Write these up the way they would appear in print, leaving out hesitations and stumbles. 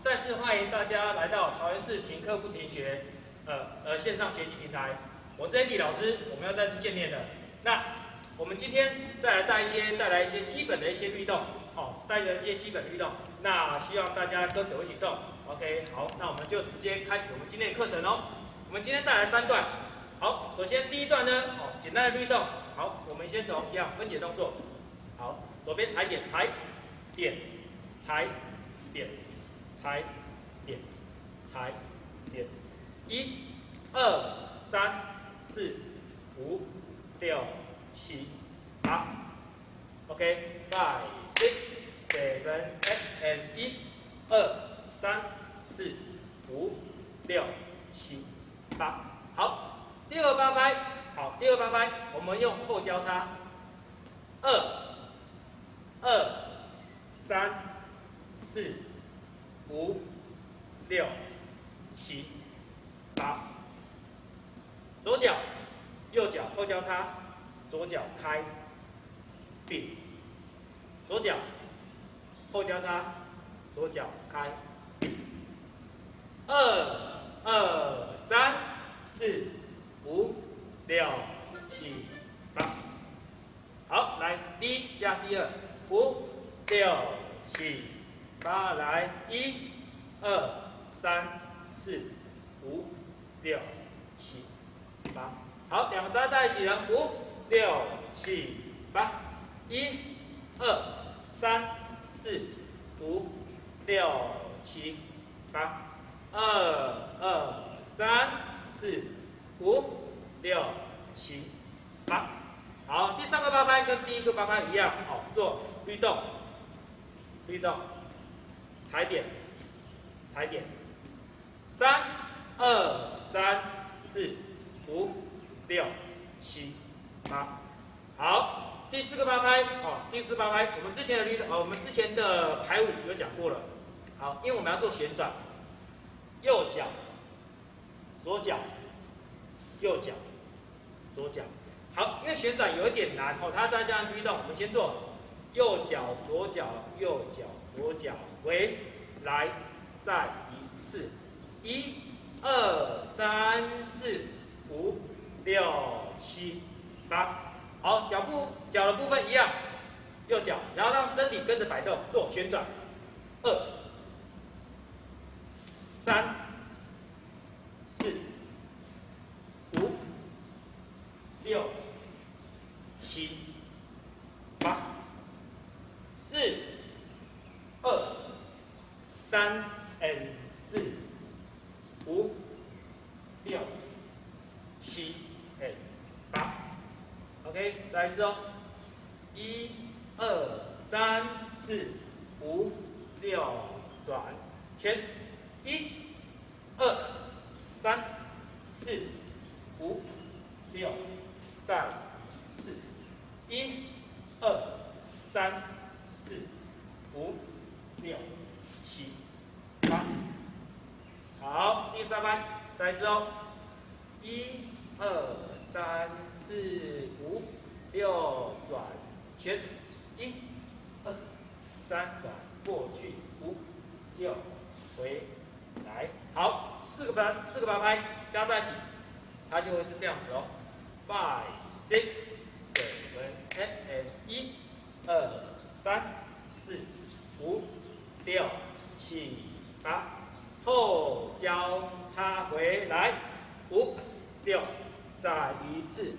再次欢迎大家来到桃园市停课不停学线上学习平台，我是 Andy 老师，我们要再次见面了。那我们今天再来带来一些基本的一些律动，带来一些基本律动。那希望大家跟着我一起动 ，OK？ 好，那我们就直接开始我们今天的课程哦。我们今天带来3段。好，首先第一段呢，简单的律动。好，我们先从一样分解动作。好，左边踩点，踩点，踩点，踩点，踩点，1、2、3、4、5、6、7、8。OK， 5、6、7、8 and 1、2、3、4、5、6、7、8。好，第二八拍。好，第二八拍，我们用后交叉，2、3、4、5、6、7、8。左脚、右脚后交叉，左脚开并，左脚后交叉，左脚开并。2、3、4、5、6、7、8。好，来第一加第二，5、6、7、8，来1、2、3、4、5、6、7、8。好，两个扎在一起了，5、6、7、8。1、2、3、4、5、6、7、8。2、3、4、5、6、7、8。好，第3个八拍跟第1个八拍一样，做律动，律动，踩点，踩点，3、2、3、4、5、6、7、8。好，第4个八拍，第4八拍，我们之前的排舞有讲过了。好，因为我们要做旋转，右脚，左脚，右脚，左脚。好，因为旋转有一点难，它再加上律动，我们先做右脚、左脚、右脚、左脚，回来，再一次，1、2、3、4、5、6、7、8。好，脚的部分一样，右脚，然后让身体跟着摆动，做旋转，2、3、4、5、6、7、8。4、2、3 and 4、5、6、7 and 8。OK， 再来一次哦。1、2、3、4、5、6，转圈。1、2、3、4、5、6，再一次。1、2、3、4、5、6、7、8。好，第3拍，再一次哦。1、2、3、4、5、6，转圈。1、2、3，转过去。5、6，回来。好，4个八拍加在一起，它就会是这样子哦。5、6、7、8 and 1、2、3、4、5、6、7、8。后交叉回来，5、6，再一次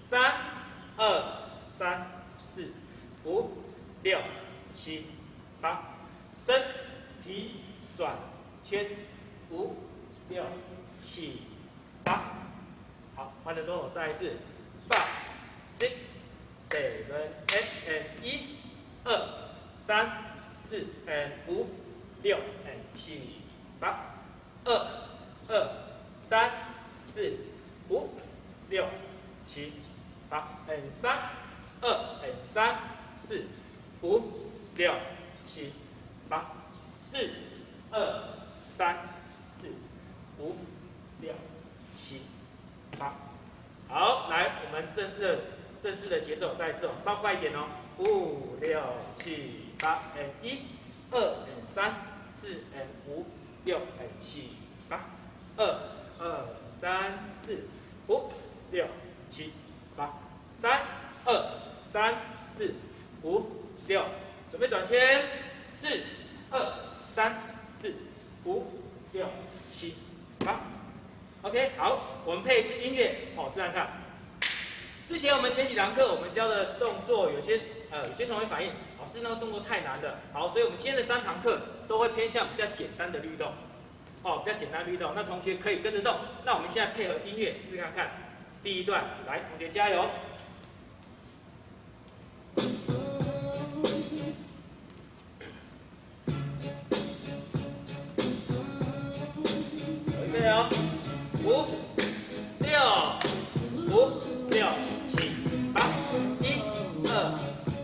，3、2、3、4、5、6、7、8。身体转圈，5、6、7、8。好，换得多我再一次，5、6、7、8 and 1、2、3、4 and 5、6 and 7、8。2、3、4、5、6、7、8 and 3、2 and 3、4、5、6、7、8。4、2、3、4、5、6、7、8。好，来，我们正式的节奏再一次哦，稍快一点哦。5、6、7、8 and 1、2 and 3、4、 4 and 5 6 and 7 8 2 2 3 4 5 6 7 8 3 2 3 4 5 6，准备转圈，4 2 3 4 5 6 7 8。OK， 好，我们配一次音乐，好，试看看。之前我们前几堂课我们教的动作，有些同学反映，老师那个动作太难了。好，所以我们今天的3堂课都会偏向比较简单的律动，哦，比较简单的律动，那同学可以跟着动。那我们现在配合音乐试看看。第一段，来，同学加油。预备哦，5 6 5 6 7 8 1 2。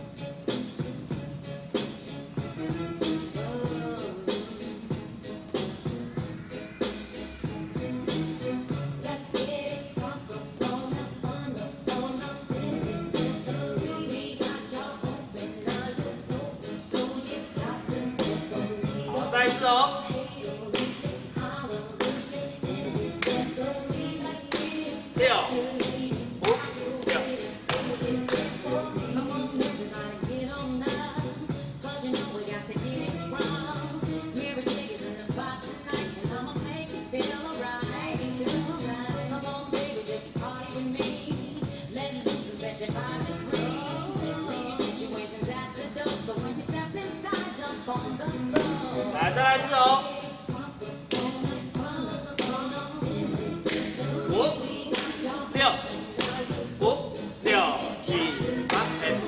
好，再一次哦。来，再来一次哦。5 6 5 6 7 8。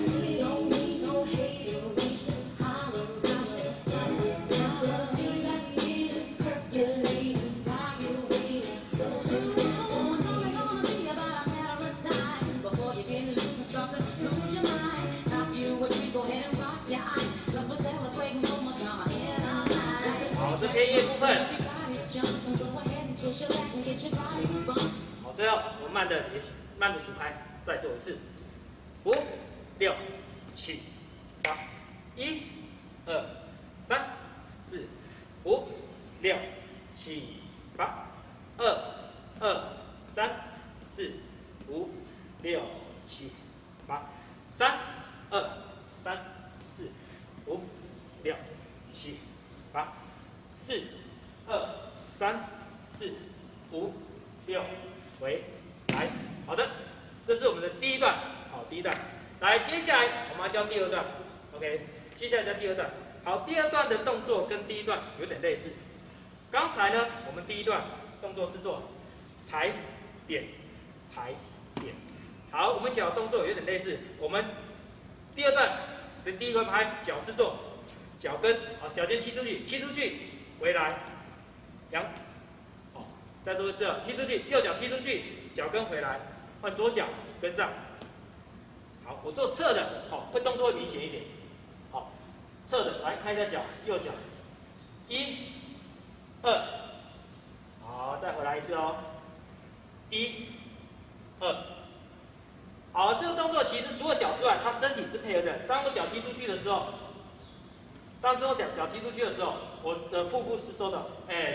好，这偏音部分。好，最后我们慢的数拍，再做一次。5 6 7 8 1 2 3 4 5 6 7 8 2 2 3 4 5 6 7 8 3 2 3 4 5 6 7 8 4 2 3 4 5 6，回来。好的，这是我们的第一段。好，第一段。来，接下来我们要教第二段。OK， 接下来教第二段。好，第二段的动作跟第一段有点类似。刚才呢，我们第一段动作是做踩点踩点。好，我们脚动作有点类似。我们第二段的第一个拍，脚是做脚跟，好，脚尖踢出去，踢出去，回来，好，再做一次，踢出去，右脚踢出去，脚跟回来，换左脚跟上。好，我做侧的，好，会动作会明显一点。好，侧的，来看一下脚，右脚，1 2，好，再回来一次哦，1 2。好，这个动作其实除了脚之外，它身体是配合的。当我脚踢出去的时候，脚踢出去的时候，我的腹部是收的，1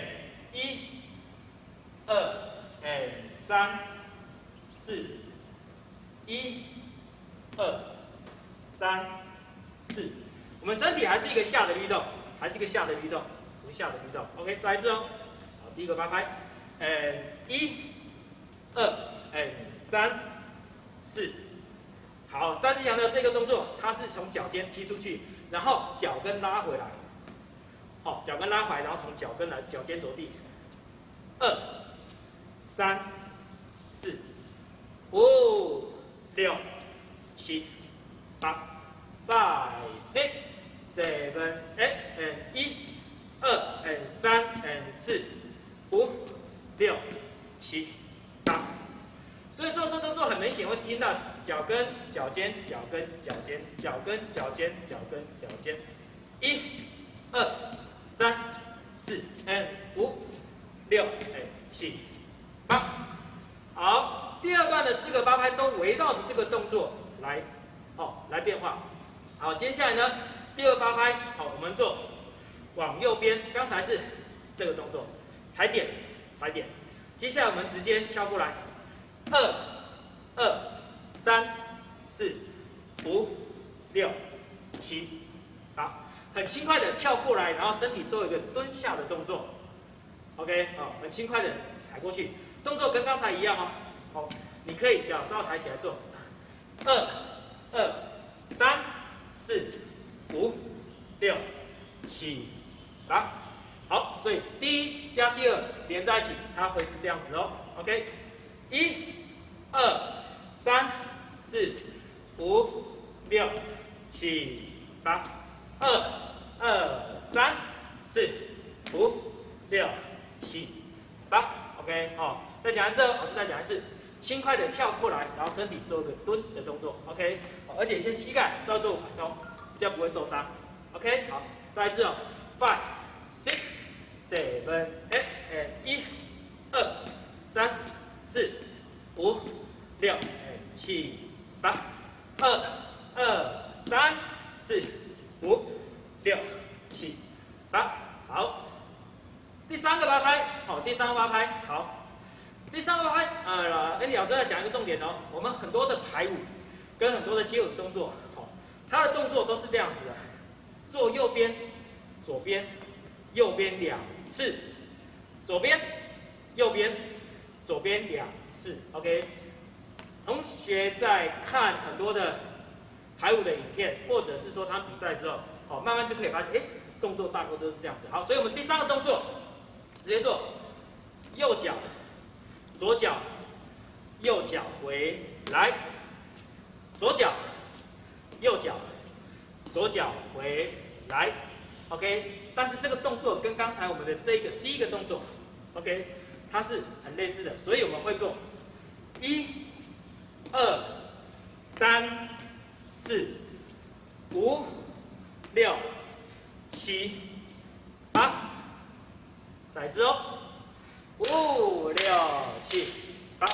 2 3 4 1 2 3 4。我们身体还是一个下的律动，还是一个下的律动，不是下的律动。OK， 再一次哦。好，第一个八拍，1 2 3 4。好，再次强调这个动作，它是从脚尖踢出去，然后脚跟拉回来。好，脚跟拉回来，然后从脚跟来，脚尖着地。2 3 4 5 6 7 8 5 6 7 8 1 2 3 4 5 6 7 8。所以做这动作很明显会听到脚跟、脚尖、脚跟、脚尖、脚跟、脚尖、脚跟、脚尖。1 2 3 4 5 6 7 8。好，第二段的4个八拍都围绕着这个动作来，来变化。好，接下来呢，第二八拍，好，我们做往右边，刚才是这个动作，踩点，踩点。接下来我们直接跳过来，2、2、3、4、5、6、7、8，很轻快的跳过来，然后身体做一个蹲下的动作。OK， 很轻快的踩过去，动作跟刚才一样哦。好，你可以脚稍微抬起来做，2、2、3、4、5、6、7、8。好，所以第一加第二连在一起，它会是这样子哦。OK， 1、2、3、4、5、6、7、8。2、2、3、4、5、6、7、8。OK， 再讲一次哦，老师再讲一次，轻快的跳过来，然后身体做一个蹲的动作。OK， 而且先膝盖稍微做缓冲，比较不会受伤。OK， 好，再一次哦 ，5、6、7、8， 1、2、3、4、5、6、7、8。2、2、3、4、5、6、7、8。好，第三个八拍，好，第三个八拍，好，第三个八拍，Andy 老师要讲一个重点哦，我们很多的排舞跟很多的街舞动作，好，它的动作都是这样子的，做右边、左边、右边2次，左边、右边、左边2次 ，OK。同学在看很多的排舞的影片，或者是说他比赛的时候，好，慢慢就可以发现，动作大多都是这样子。好，所以我们第三个动作直接做右脚、左脚、右脚回来，左脚、右脚、左脚回来 ，OK。但是这个动作跟刚才我们的这个第一个动作 ，OK， 它是很类似的，所以我们会做1、2、3、4、5、6、7、8，再一次哦，5、6、7、8，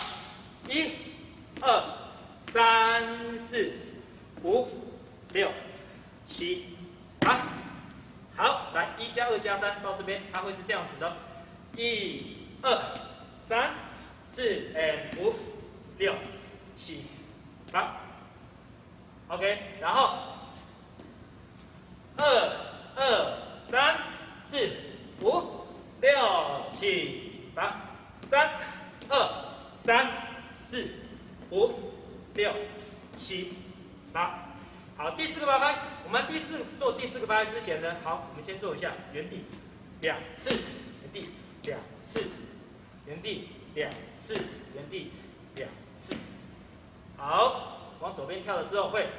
1、2、3、4、5、6、7、8。好，来1加2加3到这边，它会是这样子的，1、2、3、4、5、6、7、8。OK， 然后2、2、3、4、5、6、7、8。3、2、3、4、5、6、7、8。好，第四个八拍，我们做第四个八拍之前呢，好，我们先做一下原地2次，原地2次，原地2次，原地2次。好，往左边跳的时候会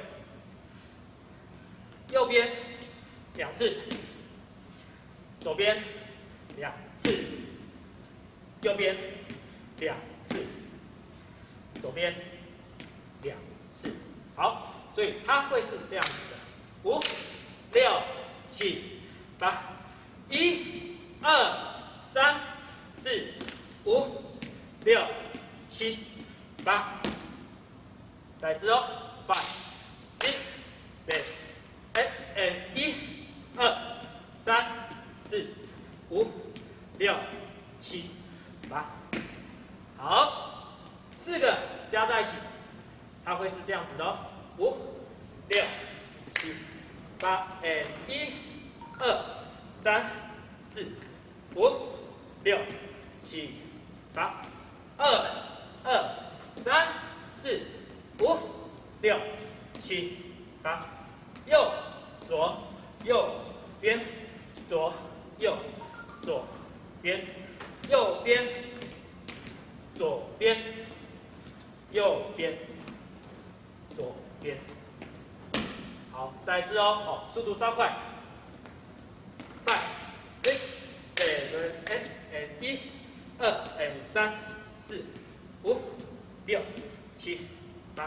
右边2次，左边2次，右边2次，左边2次。好。所以它会是这样子的，5、6、7、8， 1、2、3、4、5、6、7、8。再一次哦，5、6、7、8， 1、2、3、4、5、6、7、8。好，4个加在一起，它会是这样子的哦。5、6、7、8， 1、2、3、4、5、6、7、8， 2、2、3、4、5、6、7、8。右、左、右边、左、右、左边、右边、左边、右边、左边。好，再一次哦，速度稍快。5、6、7、8， 1、2、3、4、5、6、7、8，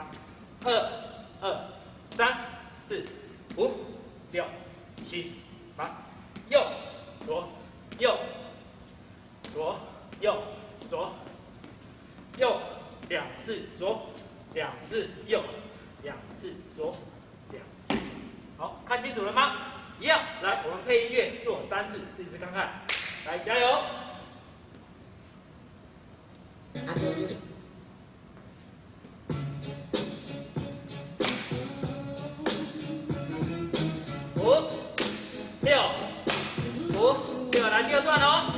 2、2、3、4、5、6、7、8。右、左、右、左、右、左、右2次，左2次，右2次，左2次。好，看清楚了吗？ 一样，来，我们配音乐做3次，试一次看看。来，加油！5、6、5、6，来第二段哦。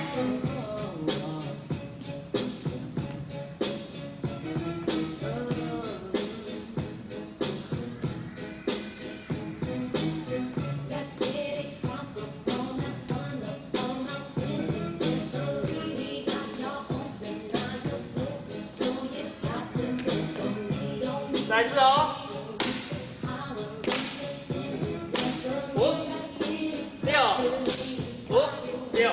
再一次哦。5、6、5、6。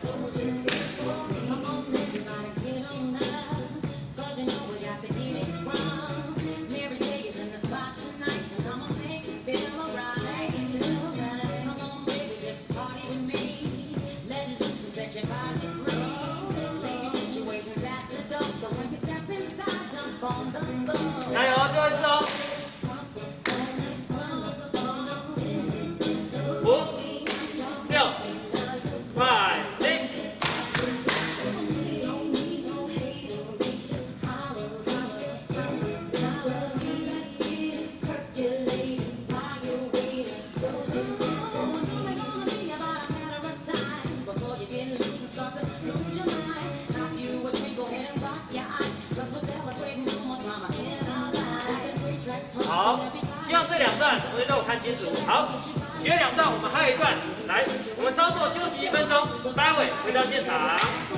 加油，最后一次哦。5、6、5、6。好，希望这2段同学都有看清楚。好，学2段，我们还有一段，来，我们稍作休息1分钟，待会回到现场。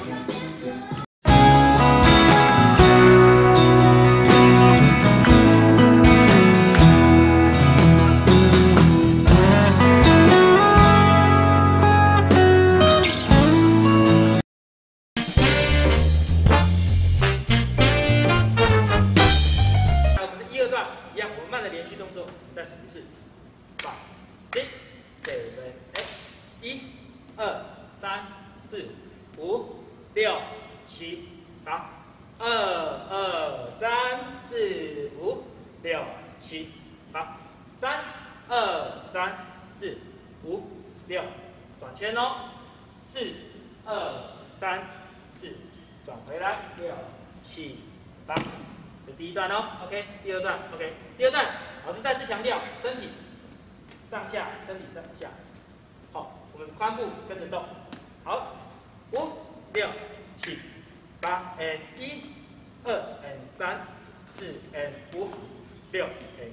一样，我们慢的连续动作，再数一次。5、6、7、8，1、2、3、4、5、6、7、8，2、3、4、5、6、7、8，3、2、3、4、5、6，转圈哦。4、2、3、4，转回来，6、7、8。这第一段哦 ，OK， 第二段 ，OK， 第二段，老师再次强调，身体上下，身体上下，好，我们髋部跟着动，好，5、6、7、8 ，and 1、2 and 3、4 and 5、6 and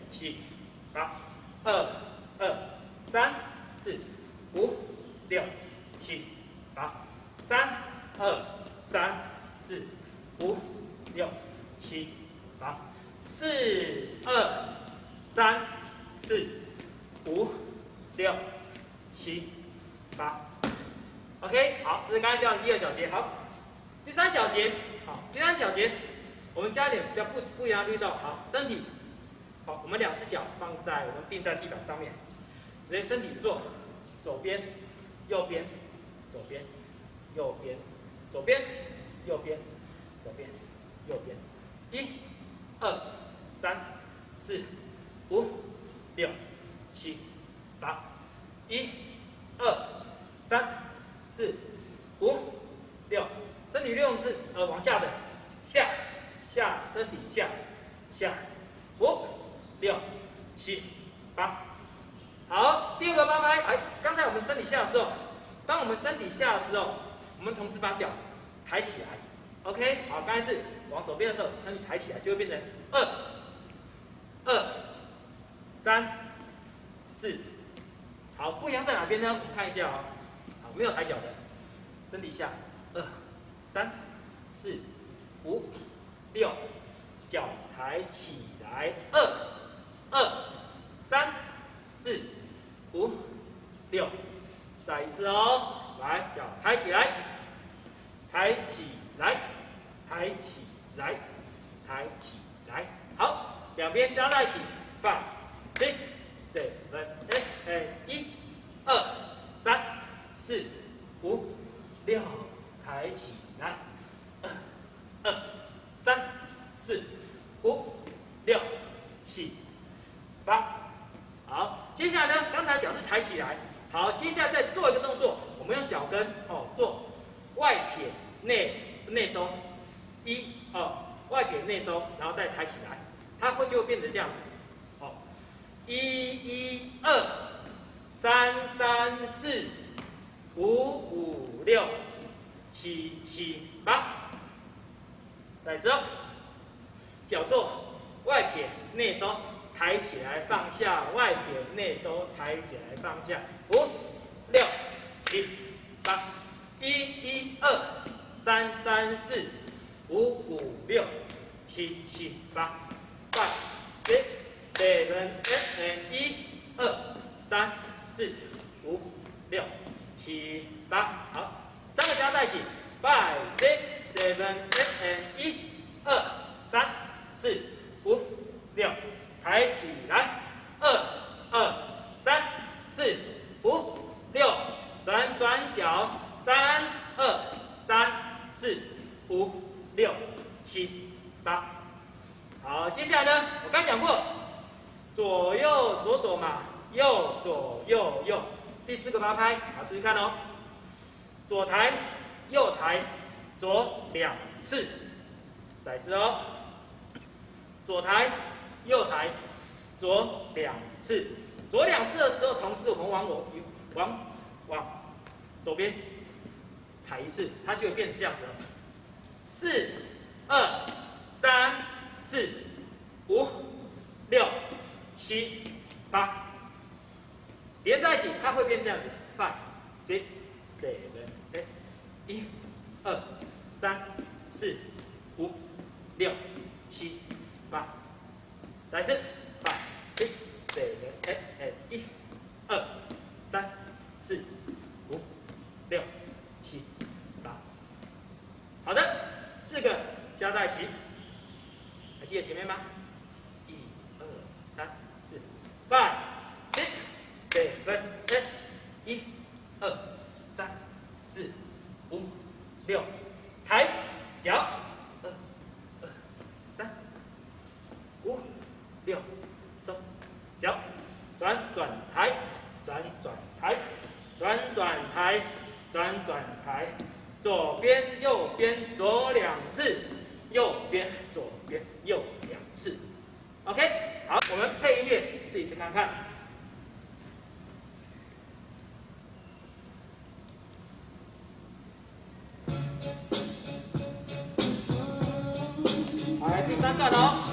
7、8，2、3、4、5、6、7、8，3、2、3、4、5、6、7。4、2、3、4、5、6、7、8。OK， 好，这是刚才教的第2小节。好，第3小节，好，第3小节，我们加一点比较不一样的力道。好，身体，好，我们2只脚放在我们并在地板上面，直接身体做左边、右边、左边、右边、左边、右边、左边、右边。1、2、3、4、5、6、7、8，1、2、3、4、5、6，身体6次往下的，下，身体下，5、6、7、8。好，第2个8拍，哎，刚才我们身体下的时候，当我们身体下的时候，我们同时把脚抬起来。OK， 好，刚才是往左边的时候，身体抬起来，就会变成2、3、4。好，不一样在哪边呢？我们看一下哦。好，没有抬脚的，身体下，2、3、4、5、6，脚抬起来，2、3、4、5、6，再一次哦，来，脚抬起来，抬起来，抬起来，抬起来，好，两边加在一起 ，5、6、7、8，1、2、3、4、5、6，抬起来，2、3、4、5、6、7、8，好。 接下来呢，刚才脚是抬起来，好，接下来再做一个动作，我们用脚跟做外撇内收，外撇内收，然后再抬起来，它就会变成这样子，1、1、2、3、3、4、5、5、6、7、7、8，再一次哦，脚做外撇内收，抬起来放下，外撇内收，抬起来放下，5、6、7、8，1、1、2、3、3、4、5、5、6、7、7、8、5、6、7、1、2、3、4、5、6、7、8，好，3个加在一起，5、6、7、1、2、3、4、5、6，抬起来，2、2、3、4、5、6，转脚，3、2、3、4、5、6、7、8。好，接下来呢，我刚讲过，左右左嘛，右左右，第4个8拍，好，注意看哦，左抬右抬，左2次，再一次哦，左抬右抬，左2次，左2次的时候，同时我们往左边抬一次，它就会变成这样子了。4、2、3、4、5、6、7、8，连在一起，它会变这样子。5、6、7、8，1、2、3、4、5、6、7、8，再一次。5、6、7、1、2、3、4、5、6、7、8。好的，4个加在一起，还记得前面吗？1、2、3、4、5、6、7、1、2、3、4、5、6，抬脚，2、2、3、5、6，收脚，转抬，转抬，左边右边左2次，右边左边右2次。OK， 好，我们配音乐试一次看看。好，来第3段哦。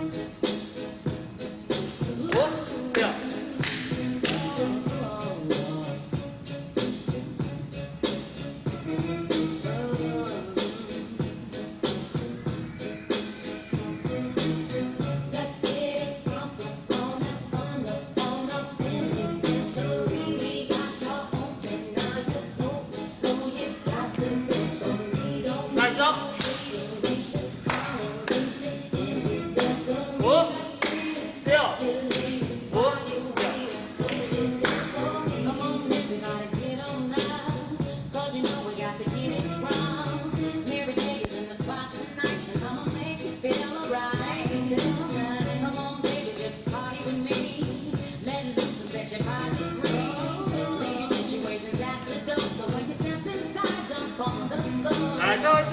来，最后一次。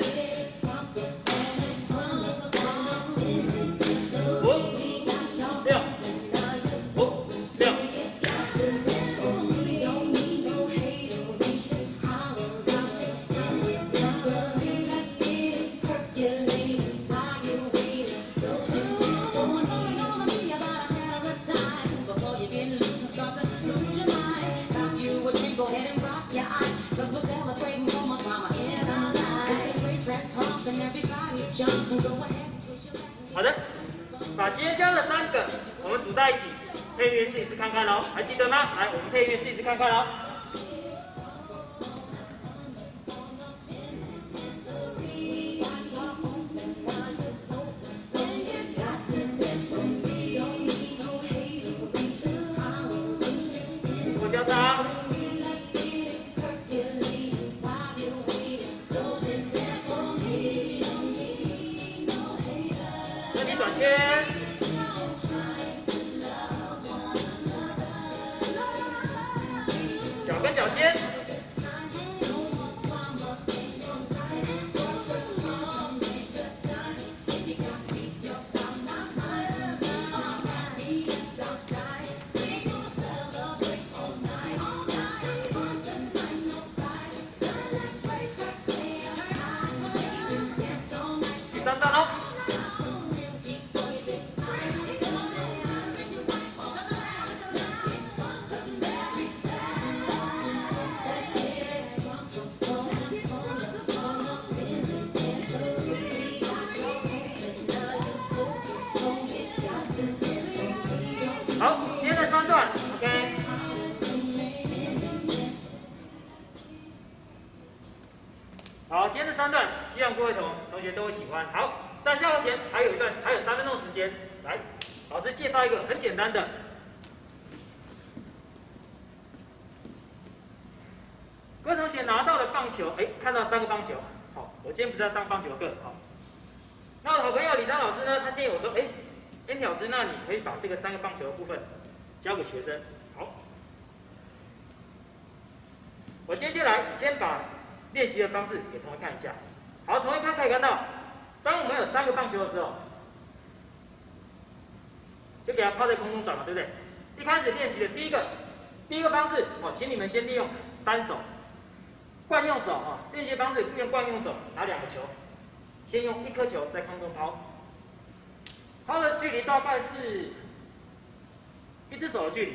好的，把今天教的3个我们组在一起，配乐试一次看看喽，还记得吗？来，我们配乐试一次看看喽。我交叉。转圈， 好，今天的3段，希望各位同学都会喜欢。好，在下课前还有3分钟时间，来，老师介绍一个很简单的。各位同学拿到了棒球，看到3个棒球。好，我今天不是要上棒球课，好。那我的好朋友李昌老师呢，他建议我说，Andy 老师，那你可以把这个3个棒球的部分交给学生。好，我接下来先把练习的方式给同学看一下。好，同学可以看到，当我们有3个棒球的时候，就给它抛在空中转嘛，对不对？一开始练习的第一个方式，请你们先利用单手，惯用手练习方式用惯用手拿2个球，先用1颗球在空中抛，抛的距离大概是1只手的距离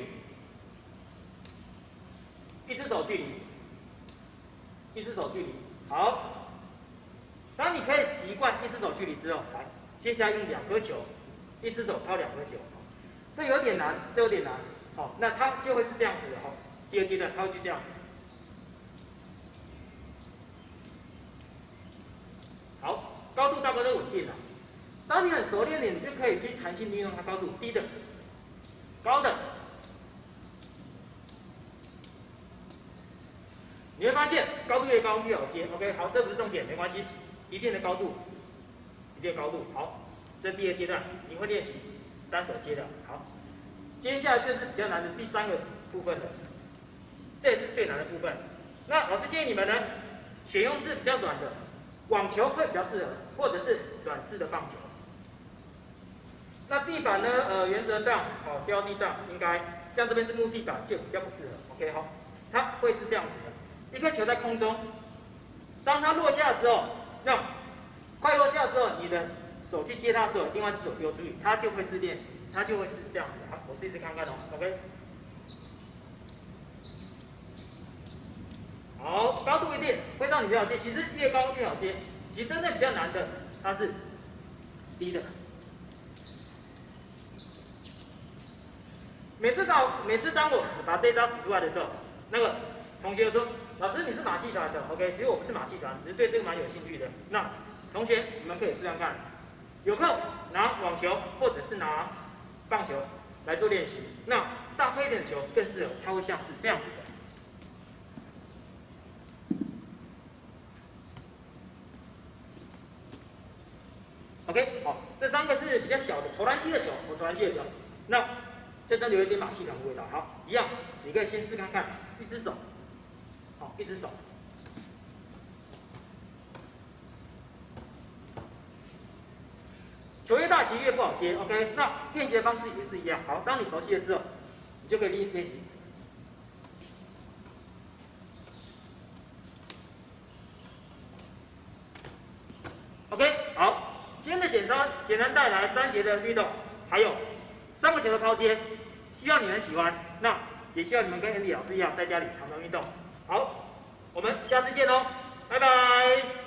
，1只手距离。好，当你可以习惯1只手距离之后，来，接下来用2颗球，1只手抛2颗球，这有点难，好，那它就会是这样子的哈。第2阶段它会就这样子。好，高度大概都稳定了。当你很熟练了，你就可以去弹性利用它高度，低的、高的。你会发现高度越高越好接 ，OK， 好，这不是重点，没关系，一定的高度，好，这第2阶段你会练习单手接的，好，接下来就是比较难的第3个部分了，这也是最难的部分。那老师建议你们呢，选用是比较软的，网球会比较适合，或者是软式的棒球。那地板呢，原则上掉地上应该像这边是木地板就比较不适合 ，OK 好，它会是这样子的。1颗球在空中，当它落下的时候，那快落下的时候，你的手去接它的时候，另外1只手丢出去，它就会是练习，它就会是这样子。好，我试一试看看，OK。好，高度一定会让你比较好接，其实越高越好接。其实真正比较难的，它是低的。每次当我把这一招使出来的时候，那个同学说：“老师，你是马戏团的 ，OK？” 其实我不是马戏团，只是对这个蛮有兴趣的。那同学，你们可以试看看，有空拿网球或者是拿棒球来做练习。那大颗一点的球更适合，它会像是这样子的。OK， 好，这3个是比较小的投篮机的球，那这真的有一点马戏团的味道。好，一样，你可以先试看看，1只手。好，1只手。球越大，其实越不好接。OK， 那练习的方式也是一样。好，当你熟悉了之后，你就可以练习。OK， 好，今天的简单带来3节的律动，还有3个球的抛接，希望你们喜欢。那也希望你们跟Andy老师一样，在家里常常运动。好。我们下次见喽，拜拜。